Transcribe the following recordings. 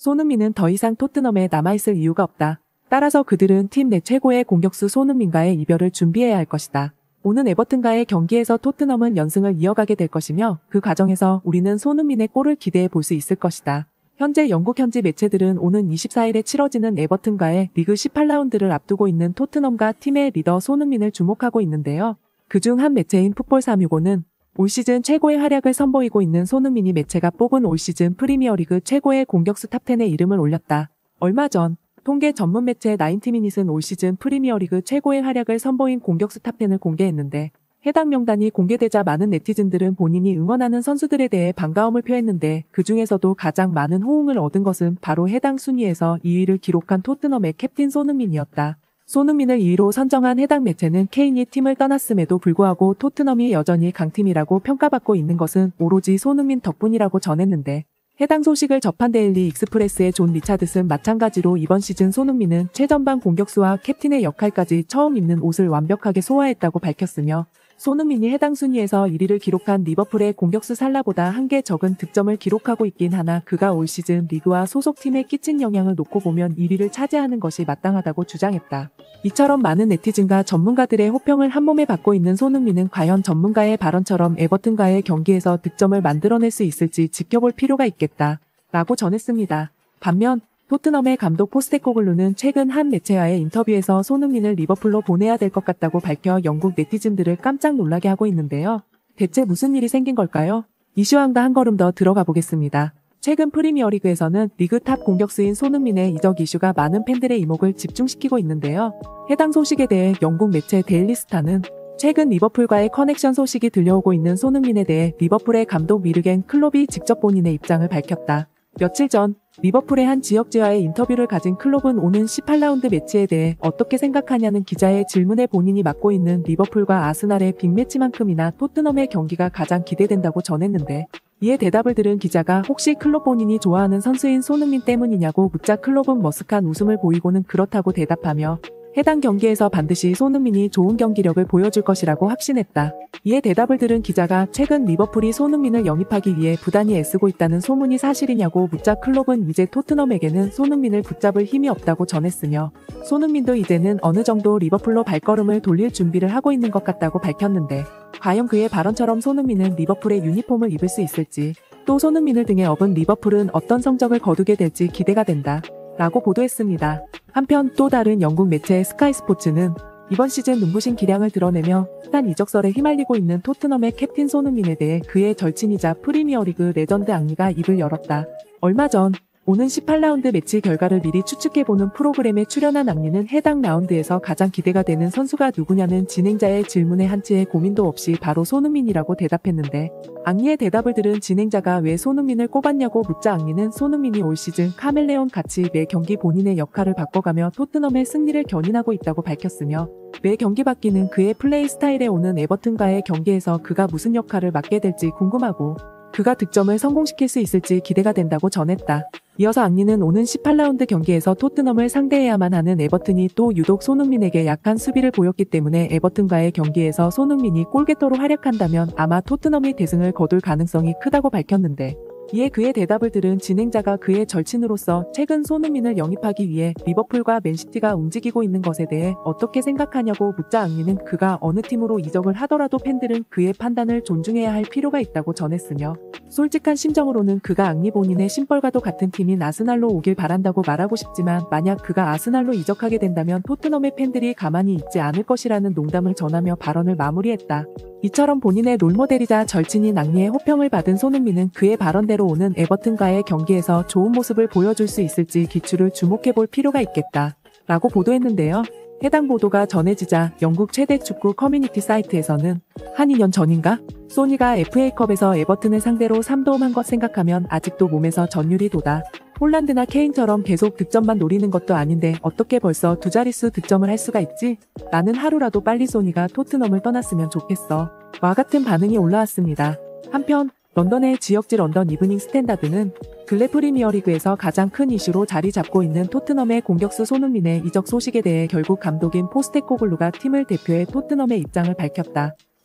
손흥민은 더 이상 토트넘에 남아있을 이유가 없다. 따라서 그들은 팀 내 최고의 공격수 손흥민과의 이별을 준비해야 할 것이다. 오는 에버튼과의 경기에서 토트넘은 연승을 이어가게 될 것이며 그 과정에서 우리는 손흥민의 골을 기대해 볼 수 있을 것이다. 현재 영국 현지 매체들은 오는 24일에 치러지는 에버튼과의 리그 18라운드를 앞두고 있는 토트넘과 팀의 리더 손흥민을 주목하고 있는데요. 그중 한 매체인 풋볼365는 올 시즌 최고의 활약을 선보이고 있는 손흥민이 매체가 뽑은 올 시즌 프리미어리그 최고의 공격수 탑10에 이름을 올렸다. 얼마 전 통계 전문 매체 90미닛은 올 시즌 프리미어리그 최고의 활약을 선보인 공격수 탑10을 공개했는데 해당 명단이 공개되자 많은 네티즌들은 본인이 응원하는 선수들에 대해 반가움을 표했는데 그 중에서도 가장 많은 호응을 얻은 것은 바로 해당 순위에서 2위를 기록한 토트넘의 캡틴 손흥민이었다. 손흥민을 2위로 선정한 해당 매체는 케인이 팀을 떠났음에도 불구하고 토트넘이 여전히 강팀이라고 평가받고 있는 것은 오로지 손흥민 덕분이라고 전했는데 해당 소식을 접한 데일리 익스프레스의 존 리차드슨 마찬가지로 이번 시즌 손흥민은 최전방 공격수와 캡틴의 역할까지 처음 입는 옷을 완벽하게 소화했다고 밝혔으며 손흥민이 해당 순위에서 1위를 기록한 리버풀의 공격수 살라보다 한 개 적은 득점을 기록하고 있긴 하나 그가 올 시즌 리그와 소속팀에 끼친 영향을 놓고 보면 1위를 차지하는 것이 마땅하다고 주장했다. 이처럼 많은 네티즌과 전문가들의 호평을 한몸에 받고 있는 손흥민은 과연 전문가의 발언처럼 에버튼과의 경기에서 득점을 만들어낼 수 있을지 지켜볼 필요가 있겠다. 라고 전했습니다. 반면 토트넘의 감독 포스테코글루는 최근 한 매체와의 인터뷰에서 손흥민을 리버풀로 보내야 될 것 같다고 밝혀 영국 네티즌들을 깜짝 놀라게 하고 있는데요. 대체 무슨 일이 생긴 걸까요? 이슈왕과 한 걸음 더 들어가 보겠습니다. 최근 프리미어리그에서는 리그 탑 공격수인 손흥민의 이적 이슈가 많은 팬들의 이목을 집중시키고 있는데요. 해당 소식에 대해 영국 매체 데일리스타는 최근 리버풀과의 커넥션 소식이 들려오고 있는 손흥민에 대해 리버풀의 감독 미르겐 클롭이 직접 본인의 입장을 밝혔다. 며칠 전 리버풀의 한 지역지와의 인터뷰를 가진 클롭은 오는 18라운드 매치에 대해 어떻게 생각하냐는 기자의 질문에 본인이 맡고 있는 리버풀과 아스날의 빅매치만큼이나 토트넘의 경기가 가장 기대된다고 전했는데 이에 대답을 들은 기자가 혹시 클롭 본인이 좋아하는 선수인 손흥민 때문이냐고 묻자 클롭은 머쓱한 웃음을 보이고는 그렇다고 대답하며 해당 경기에서 반드시 손흥민이 좋은 경기력을 보여줄 것이라고 확신했다. 이에 대답을 들은 기자가 최근 리버풀이 손흥민을 영입하기 위해 부단히 애쓰고 있다는 소문이 사실이냐고 묻자 클롭은 이제 토트넘에게는 손흥민을 붙잡을 힘이 없다고 전했으며 손흥민도 이제는 어느 정도 리버풀로 발걸음을 돌릴 준비를 하고 있는 것 같다고 밝혔는데 과연 그의 발언처럼 손흥민은 리버풀의 유니폼을 입을 수 있을지 또 손흥민을 등에 업은 리버풀은 어떤 성적을 거두게 될지 기대가 된다. 라고 보도했습니다. 한편 또 다른 영국 매체 스카이 스포츠는 이번 시즌 눈부신 기량을 드러내며 숱한 이적설에 휘말리고 있는 토트넘의 캡틴 손흥민에 대해 그의 절친이자 프리미어리그 레전드 앙리가 입을 열었다. 얼마 전 오는 18라운드 매치 결과를 미리 추측해보는 프로그램에 출연한 앙리는 해당 라운드에서 가장 기대가 되는 선수가 누구냐는 진행자의 질문에 한치의 고민도 없이 바로 손흥민이라고 대답했는데 앙리의 대답을 들은 진행자가 왜 손흥민을 꼽았냐고 묻자 앙리는 손흥민이 올 시즌 카멜레온 같이 매 경기 본인의 역할을 바꿔가며 토트넘의 승리를 견인하고 있다고 밝혔으며 매 경기 바뀌는 그의 플레이 스타일에 오는 에버튼과의 경기에서 그가 무슨 역할을 맡게 될지 궁금하고 그가 득점을 성공시킬 수 있을지 기대가 된다고 전했다. 이어서 앙리는 오는 18라운드 경기에서 토트넘을 상대해야만 하는 에버튼이 또 유독 손흥민에게 약한 수비를 보였기 때문에 에버튼과의 경기에서 손흥민이 골게터로 활약한다면 아마 토트넘이 대승을 거둘 가능성이 크다고 밝혔는데 이에 그의 대답을 들은 진행자가 그의 절친으로서 최근 손흥민을 영입하기 위해 리버풀과 맨시티가 움직이고 있는 것에 대해 어떻게 생각하냐고 묻자 앙리는 그가 어느 팀으로 이적을 하더라도 팬들은 그의 판단을 존중해야 할 필요가 있다고 전했으며 솔직한 심정으로는 그가 앙리 본인의 심벌과도 같은 팀인 아스날로 오길 바란다고 말하고 싶지만 만약 그가 아스날로 이적하게 된다면 토트넘의 팬들이 가만히 있지 않을 것이라는 농담을 전하며 발언을 마무리했다. 이처럼 본인의 롤모델이자 절친인 앙리의 호평을 받은 손흥민은 그의 발언대로 오는 에버튼과의 경기에서 좋은 모습을 보여줄 수 있을지 기출을 주목해볼 필요가 있겠다. 라고 보도했는데요. 해당 보도가 전해지자 영국 최대 축구 커뮤니티 사이트에서는 한 2년 전인가? 소니가 FA컵에서 에버튼을 상대로 3도움한 것 생각하면 아직도 몸에서 전율이 돋아. 홀란드나 케인처럼 계속 득점만 노리는 것도 아닌데 어떻게 벌써 두 자릿수 득점을 할 수가 있지? 나는 하루라도 빨리 소니가 토트넘을 떠났으면 좋겠어. 와 같은 반응이 올라왔습니다. 한편 런던의 지역지 런던 이브닝 스탠다드는 근래 프리미어리그에서 가장 큰 이슈로 자리 잡고 있는 토트넘의 공격수 손흥민의 이적 소식에 대해 결국 감독인 포스테코글루가 팀을 대표해 토트넘의 입장을 밝혔다.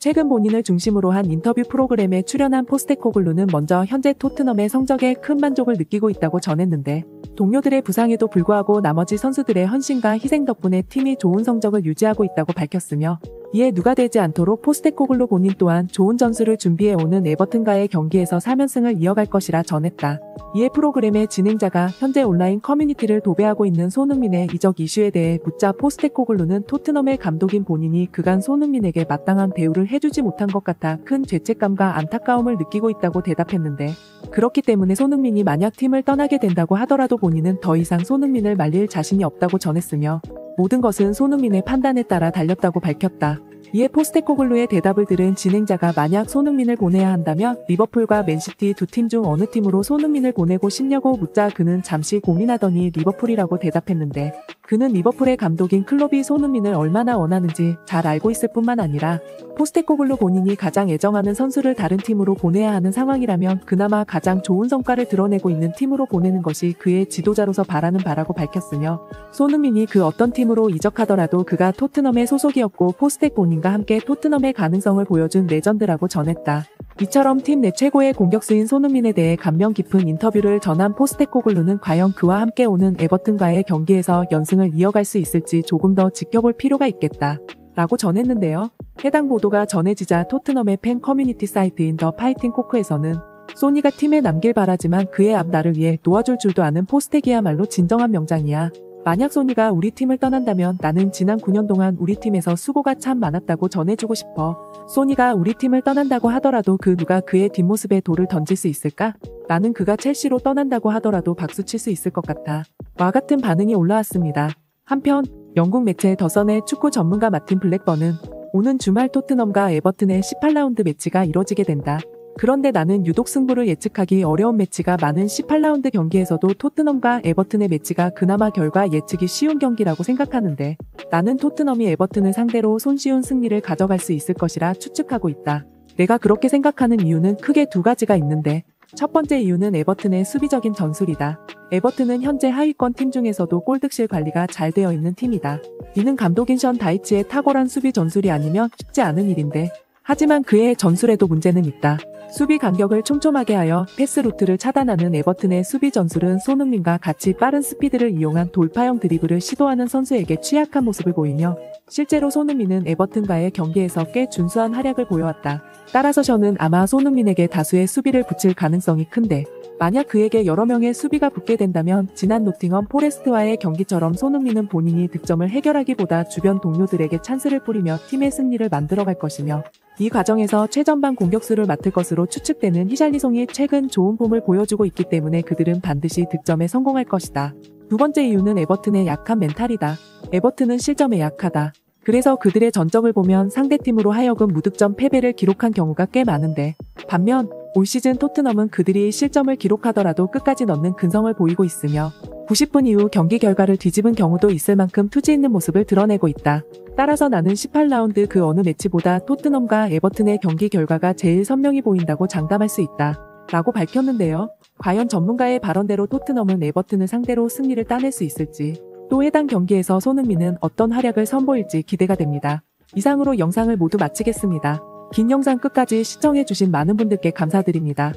최근 본인을 중심으로 한 인터뷰 프로그램에 출연한 포스테코글루는 먼저 현재 토트넘의 성적에 큰 만족을 느끼고 있다고 전했는데, 동료들의 부상에도 불구하고 나머지 선수들의 헌신과 희생 덕분에 팀이 좋은 성적을 유지하고 있다고 밝혔으며, 이에 누가 되지 않도록 포스테코글루 본인 또한 좋은 전술을 준비해오는 에버튼과의 경기에서 3연승을 이어갈 것이라 전했다. 이에 프로그램의 진행자가 현재 온라인 커뮤니티를 도배하고 있는 손흥민의 이적 이슈에 대해 묻자 포스테코글루는 토트넘의 감독인 본인이 그간 손흥민에게 마땅한 대우를 해주지 못한 것 같아 큰 죄책감과 안타까움을 느끼고 있다고 대답했는데, 그렇기 때문에 손흥민이 만약 팀을 떠나게 된다고 하더라도 본인은 더 이상 손흥민을 말릴 자신이 없다고 전했으며, 모든 것은 손흥민의 판단에 따라 달렸다고 밝혔다. 이에 포스테코글루의 대답을 들은 진행자가 만약 손흥민을 보내야 한다면 리버풀과 맨시티 두 팀 중 어느 팀으로 손흥민을 보내고 싶냐고 묻자 그는 잠시 고민하더니 리버풀이라고 대답했는데, 그는 리버풀의 감독인 클롭이 손흥민을 얼마나 원하는지 잘 알고 있을 뿐만 아니라 포스테코글루 본인이 가장 애정하는 선수를 다른 팀으로 보내야 하는 상황이라면 그나마 가장 좋은 성과를 드러내고 있는 팀으로 보내는 것이 그의 지도자로서 바라는 바라고 밝혔으며, 손흥민이 그 어떤 팀으로 이적하더라도 그가 토트넘의 소속이었고 포스텍 본인과 함께 토트넘의 가능성을 보여준 레전드라고 전했다. 이처럼 팀 내 최고의 공격수인 손흥민에 대해 감명 깊은 인터뷰를 전한 포스테코글루는 과연 그와 함께 오는 에버튼과의 경기에서 연승을 이어갈 수 있을지 조금 더 지켜볼 필요가 있겠다 라고 전했는데요. 해당 보도가 전해지자 토트넘의 팬 커뮤니티 사이트인 더 파이팅 코크에서는 소니가 팀에 남길 바라지만 그의 앞 나를 위해 놓아줄 줄도 아는 포스텍이야말로 진정한 명장이야. 만약 소니가 우리 팀을 떠난다면 나는 지난 9년 동안 우리 팀에서 수고가 참 많았다고 전해주고 싶어. 소니가 우리 팀을 떠난다고 하더라도 그 누가 그의 뒷모습에 돌을 던질 수 있을까? 나는 그가 첼시로 떠난다고 하더라도 박수칠 수 있을 것 같아. 와 같은 반응이 올라왔습니다. 한편 영국 매체 더선의 축구 전문가 마틴 블랙번은 오는 주말 토트넘과 에버튼의 18라운드 매치가 이뤄지게 된다. 그런데 나는 유독 승부를 예측하기 어려운 매치가 많은 18라운드 경기에서도 토트넘과 에버튼의 매치가 그나마 결과 예측이 쉬운 경기라고 생각하는데, 나는 토트넘이 에버튼을 상대로 손쉬운 승리를 가져갈 수 있을 것이라 추측하고 있다. 내가 그렇게 생각하는 이유는 크게 두 가지가 있는데, 첫 번째 이유는 에버튼의 수비적인 전술이다. 에버튼은 현재 하위권 팀 중에서도 골득실 관리가 잘 되어 있는 팀이다. 이는 감독인 션 다이치의 탁월한 수비 전술이 아니면 쉽지 않은 일인데, 하지만 그의 전술에도 문제는 있다. 수비 간격을 촘촘하게 하여 패스 루트를 차단하는 에버튼의 수비 전술은 손흥민과 같이 빠른 스피드를 이용한 돌파형 드리블을 시도하는 선수에게 취약한 모습을 보이며, 실제로 손흥민은 에버튼과의 경기에서 꽤 준수한 활약을 보여왔다. 따라서 션은 아마 손흥민에게 다수의 수비를 붙일 가능성이 큰데, 만약 그에게 여러 명의 수비가 붙게 된다면 지난 노팅엄 포레스트와의 경기처럼 손흥민은 본인이 득점을 해결하기보다 주변 동료들에게 찬스를 뿌리며 팀의 승리를 만들어갈 것이며, 이 과정에서 최전방 공격수를 맡을 것으로 추측되는 히샬리송이 최근 좋은 폼을 보여주고 있기 때문에 그들은 반드시 득점에 성공할 것이다. 두 번째 이유는 에버튼의 약한 멘탈이다. 에버튼은 실점에 약하다. 그래서 그들의 전적을 보면 상대팀으로 하여금 무득점 패배를 기록한 경우가 꽤 많은데, 반면 올 시즌 토트넘은 그들이 실점을 기록하더라도 끝까지 넣는 근성을 보이고 있으며 90분 이후 경기 결과를 뒤집은 경우도 있을 만큼 투지 있는 모습을 드러내고 있다. 따라서 나는 18라운드 그 어느 매치보다 토트넘과 에버튼의 경기 결과가 제일 선명히 보인다고 장담할 수 있다 라고 밝혔는데요. 과연 전문가의 발언대로 토트넘은 에버튼을 상대로 승리를 따낼 수 있을지, 또 해당 경기에서 손흥민은 어떤 활약을 선보일지 기대가 됩니다. 이상으로 영상을 모두 마치겠습니다. 긴 영상 끝까지 시청해주신 많은 분들께 감사드립니다.